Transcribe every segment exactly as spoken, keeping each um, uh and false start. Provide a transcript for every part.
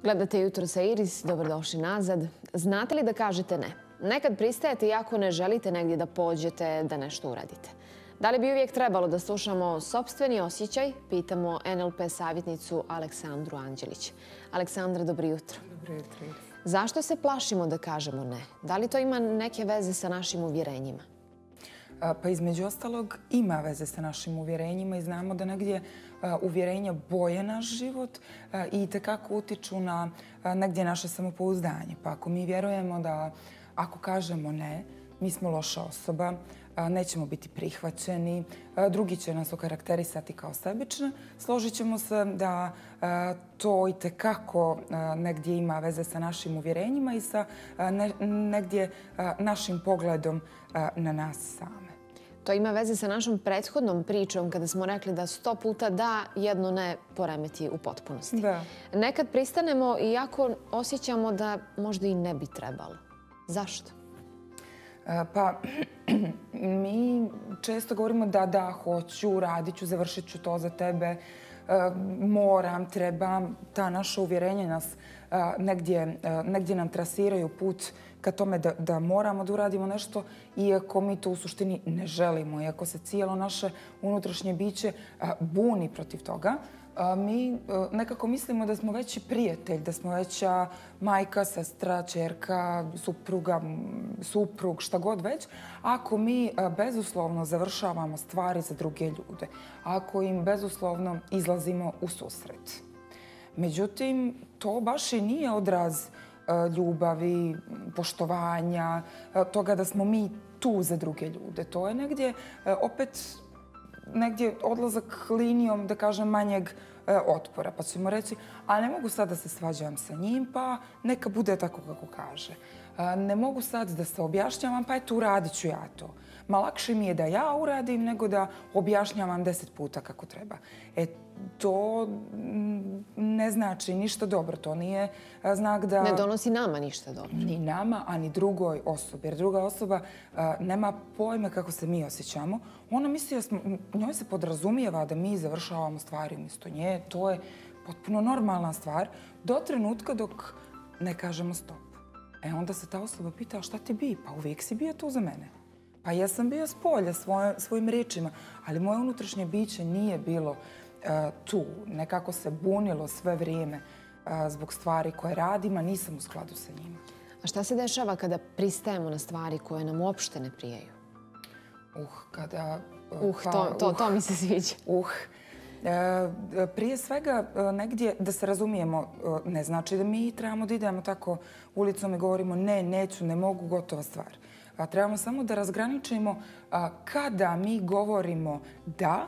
Gledate Jutro sa Iris, dobrodošli nazad. Znate li da kažete ne? Nekad pristajete iako ne želite negdje da pođete, da nešto uradite. Da li bi uvijek trebalo da slušamo sopstveni osjećaj? Pitamo N L P savjetnicu Aleksandru Anđelić. Aleksandra, dobro jutro. Dobro jutro. Zašto se plašimo da kažemo ne? Da li to ima neke veze sa našim uvjerenjima? Pa između ostalog ima veze sa našim uvjerenjima i znamo da negdje uvjerenja boje naš život i itekako utiču na negdje naše samopouzdanje. Pa ako mi vjerujemo da ako kažemo ne, mi smo loša osoba, nećemo biti prihvaćeni, drugi će nas okarakterisati kao sebične, složit ćemo se da to itekako negdje ima veze sa našim uvjerenjima i sa negdje našim pogledom na nas same. To ima veze sa našom prethodnom pričom kada smo rekli da sto puta da, jedno ne poremeti u potpunosti. Da. Nekad pristanemo iako osjećamo da možda i ne bi trebalo. Zašto? Pa mi često govorimo da, da, hoću, radit ću, završit ću to za tebe, moram, trebam. Ta naša uvjerenja nas negdje, negdje nam trasiraju put ka tome da, da moramo da uradimo nešto, iako mi to u suštini ne želimo, iako se cijelo naše unutrašnje biće buni protiv toga. Mi nekako mislimo da smo veći prijatelj, da smo veća majka, sestra, ćerka, supruga, suprug, šta god već, ako mi bezuslovno završavamo stvari za druge ljude, ako im bezuslovno izlazimo u susret. Međutim, to baš i nije odraz ljubavi, poštovanja, toga da smo mi tu za druge ljude. To je negdje opet negdje odlazak linijom, da kažem, manjeg otpora. Pa ćemo reći, a ne mogu sad da se svađam sa njim, pa neka bude tako kako kaže. Ne mogu sad da se objašnjavam, pa eto, uradit ću ja to. Ma lakše mi je da ja uradim nego da objašnjavam deset puta kako treba. E, to ne znači ništa dobro. To nije znak da... Ne donosi nama ništa dobro. Ni nama, a ni drugoj osobi. Jer druga osoba nema pojma kako se mi osjećamo. Ona misli da smo, njoj se podrazumijeva da mi završavamo stvari umjesto nje. To je potpuno normalna stvar do trenutka dok ne kažemo stop. E onda se ta osoba pita, šta ti bi? Pa uvijek si bio tu za mene. Pa ja sam bio s polja svoje, svojim riječima, ali moje unutrašnje biće nije bilo uh, tu. Nekako se bunilo sve vrijeme uh, zbog stvari koje radim, a nisam u skladu sa njima. A šta se dešava kada pristajemo na stvari koje nam uopšte ne prijaju? Uh, kada... Uh, uh to, to, uh, to mi se sviđa. Uh. Prije svega, negdje, da se razumijemo, ne znači da mi trebamo da idemo tako ulicom i govorimo ne, neću, ne mogu, gotova stvar. Trebamo samo da razgraničimo kada mi govorimo da,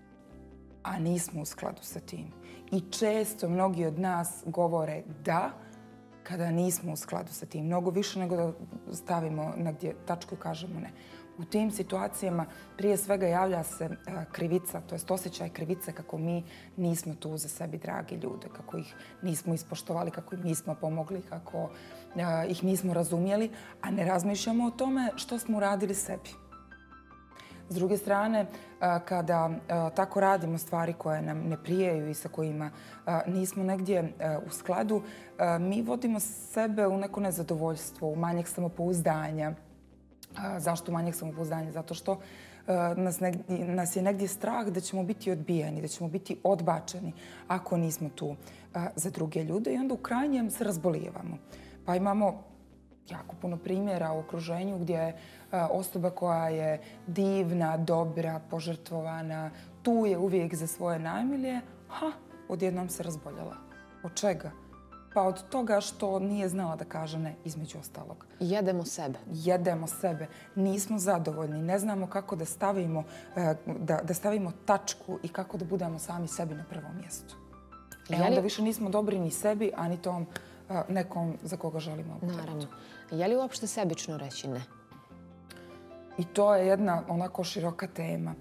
a nismo u skladu sa tim. I često mnogi od nas govore da, kada nismo u skladu sa tim. Mnogo više nego da stavimo negdje tačku i kažemo ne. U tim situacijama prije svega javlja se krivica, to jest osjećaj krivice kako mi nismo tu za sebi dragi ljude, kako ih nismo ispoštovali, kako im nismo pomogli, kako ih nismo razumjeli, a ne razmišljamo o tome što smo uradili sebi. S druge strane, kada tako radimo stvari koje nam ne prijaju i sa kojima nismo negdje u skladu, mi vodimo sebe u neko nezadovoljstvo, u manjeg samopouzdanja. Zašto manjeg samopouzdanja? Zato što nas, negdje, nas je negdje strah da ćemo biti odbijeni, da ćemo biti odbačeni ako nismo tu za druge ljude i onda u krajnjem se razbolijevamo. Pa imamo jako puno primjera u okruženju gdje je osoba koja je divna, dobra, požrtvovana, tu je uvijek za svoje najmilije, ha, odjednom se razboljela. Od čega? Pa od toga što nije znala da kaže ne, između ostalog. Jedemo sebe. Jedemo sebe. Nismo zadovoljni. Ne znamo kako da stavimo, da, da stavimo tačku i kako da budemo sami sebi na prvom mjestu. E onda više nismo dobri ni sebi, a ni tom nekom za koga želimo. Naravno. Je li uopšte sebično reći ne? I to je jedna onako široka tema.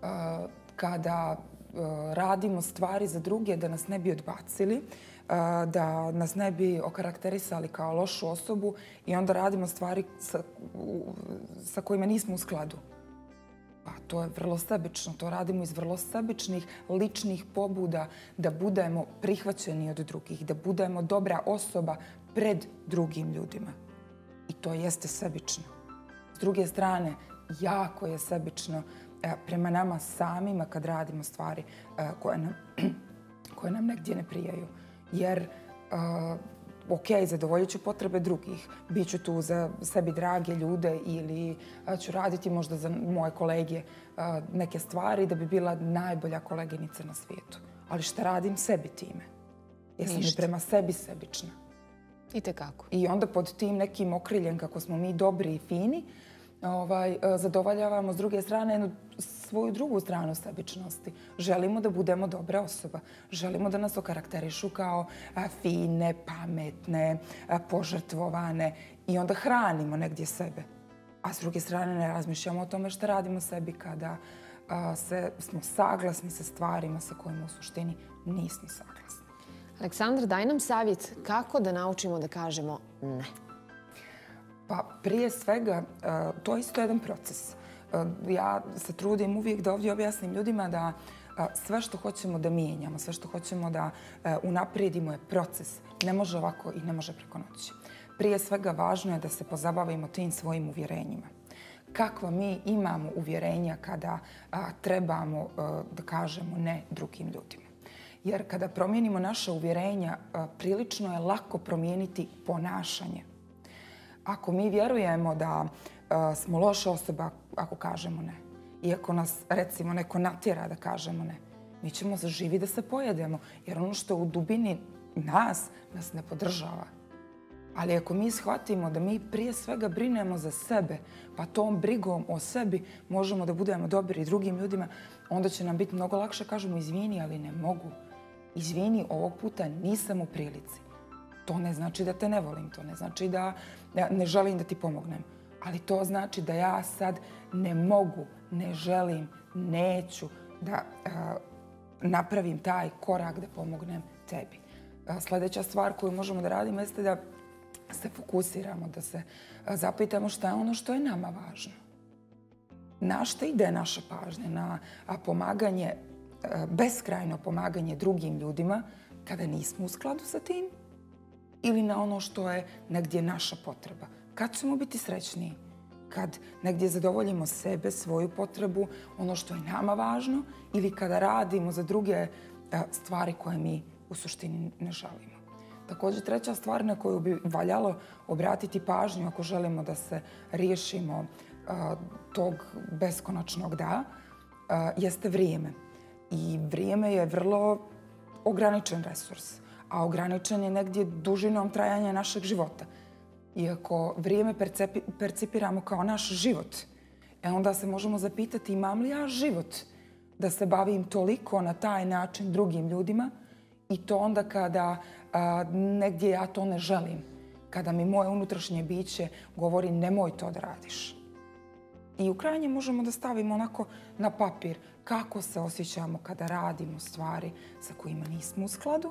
Kada radimo stvari za druge da nas ne bi odbacili, da nas ne bi okarakterisali kao lošu osobu i onda radimo stvari sa, sa kojima nismo u skladu. Pa to je vrlo sebično. To radimo iz vrlo sebičnih, ličnih pobuda da budemo prihvaćeni od drugih, da budemo dobra osoba pred drugim ljudima. I to jeste sebično. S druge strane, jako je sebično prema nama samima kad radimo stvari koje nam, koje nam negdje ne prijaju. Jer ok, zadovoljit ću potrebe drugih. Biću tu za sebi drage ljude ili ću raditi možda za moje kolege neke stvari da bi bila najbolja koleginica na svijetu. Ali šta radim sebi time? Jesam li prema sebi sebična? I tekako. I onda pod tim nekim okriljem kako smo mi dobri i fini, Ovaj, zadovoljavamo s druge strane jednu svoju drugu stranu sebičnosti. Želimo da budemo dobra osoba. Želimo da nas okarakterišu kao a, fine, pametne, a, požrtvovane i onda hranimo negdje sebe. A s druge strane ne razmišljamo o tome što radimo sebi kada a, se, smo saglasni sa stvarima sa kojima u suštini nismo saglasni. Aleksandra, daj nam savjet kako da naučimo da kažemo ne. Pa prije svega, to je isto jedan proces. Ja se trudim uvijek da ovdje objasnim ljudima da sve što hoćemo da mijenjamo, sve što hoćemo da unaprijedimo je proces. Ne može ovako i ne može preko noći. Prije svega važno je da se pozabavimo tim svojim uvjerenjima. Kakva mi imamo uvjerenja kada trebamo da kažemo ne drugim ljudima. Jer kada promijenimo naše uvjerenja, prilično je lako promijeniti ponašanje. Ako mi vjerujemo da uh, smo loša osoba ako kažemo ne, i ako nas, recimo, neko natjera da kažemo ne, mi ćemo zaživi da se pojedemo, jer ono što u dubini nas, nas ne podržava. Ali ako mi shvatimo da mi prije svega brinemo za sebe, pa tom brigom o sebi možemo da budemo dobri drugim ljudima, onda će nam biti mnogo lakše kažemo izvini, ali ne mogu. Izvini, ovog puta nisam u prilici. To ne znači da te ne volim, to ne znači da ne želim da ti pomognem. Ali to znači da ja sad ne mogu, ne želim, neću da uh, napravim taj korak da pomognem tebi. Uh, sljedeća stvar koju možemo da radimo jeste da se fokusiramo, da se uh, zapitamo šta je ono što je nama važno. Na šta ide naša pažnja? Na uh, pomaganje, uh, beskrajno pomaganje drugim ljudima kada nismo u skladu sa tim? Ili na ono što je negdje naša potreba. Kad ćemo biti srećniji? Kad negdje zadovoljimo sebe, svoju potrebu, ono što je nama važno, ili kada radimo za druge stvari koje mi u suštini ne želimo. Također, treća stvar na koju bi valjalo obratiti pažnju ako želimo da se riješimo tog beskonačnog da, jeste vrijeme. I vrijeme je vrlo ograničen resurs. A ograničen je negdje dužinom trajanja našeg života. Iako vrijeme percepi, percipiramo kao naš život, e onda se možemo zapitati imam li ja život da se bavim toliko na taj način drugim ljudima i to onda kada a, negdje ja to ne želim. Kada mi moje unutrašnje biće govori nemoj to da radiš. I u krajnje možemo da stavimo onako na papir kako se osjećamo kada radimo stvari sa kojima nismo u skladu.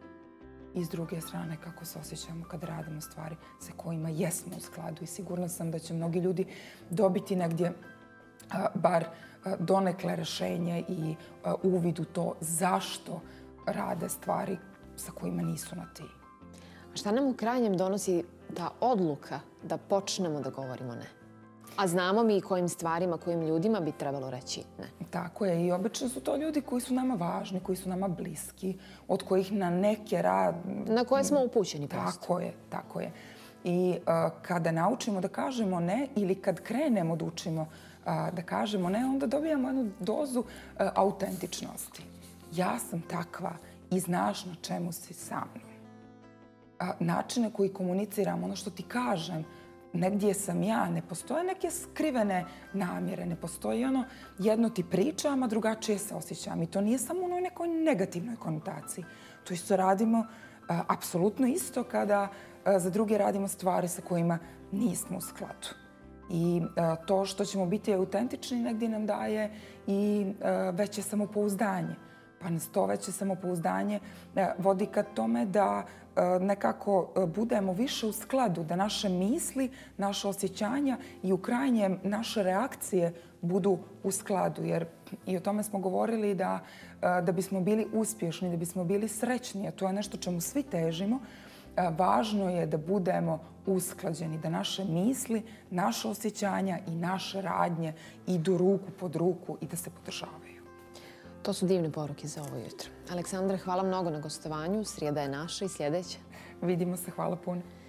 I s druge strane kako se osjećamo kad radimo stvari sa kojima jesmo u skladu. I sigurna sam da će mnogi ljudi dobiti negdje a, bar a, donekle rješenje i a, uvid u to zašto rade stvari sa kojima nisu na ti. A šta nam u krajnjem donosi ta odluka da počnemo da govorimo ne? A znamo mi kojim stvarima, kojim ljudima bi trebalo reći ne. Tako je. I obično su to ljudi koji su nama važni, koji su nama bliski, od kojih na neke rad... Na koje smo upućeni prosto. Tako je, tako je. I uh, kada naučimo da kažemo ne ili kad krenemo da učimo uh, da kažemo ne, onda dobijamo jednu dozu uh, autentičnosti. Ja sam takva i znaš na čemu si sa mnom. Uh, načine koji komuniciram, ono što ti kažem, negdje sam ja, ne postoje neke skrivene namjere, ne postoji ono jedno ti pričam, a drugačije se osjećam. I to nije samo u nekoj negativnoj konotaciji. To isto radimo a, apsolutno isto kada a, za druge radimo stvari sa kojima nismo u skladu. I a, to što ćemo biti autentični negdje nam daje i a, veće samopouzdanje. pa nas to veće samopouzdanje vodi ka tome da nekako budemo više u skladu, da naše misli, naše osjećanja i u krajnjem naše reakcije budu u skladu. Jer i o tome smo govorili da, da bismo bili uspješni, da bismo bili srećni, a to je nešto čemu svi težimo, važno je da budemo usklađeni, da naše misli, naše osjećanja i naše radnje idu ruku pod ruku i da se podržavaju. To su divne poruke za ovo jutro. Aleksandra, hvala mnogo na gostovanju. Srijeda je naša i sljedeća. Vidimo se, hvala puno.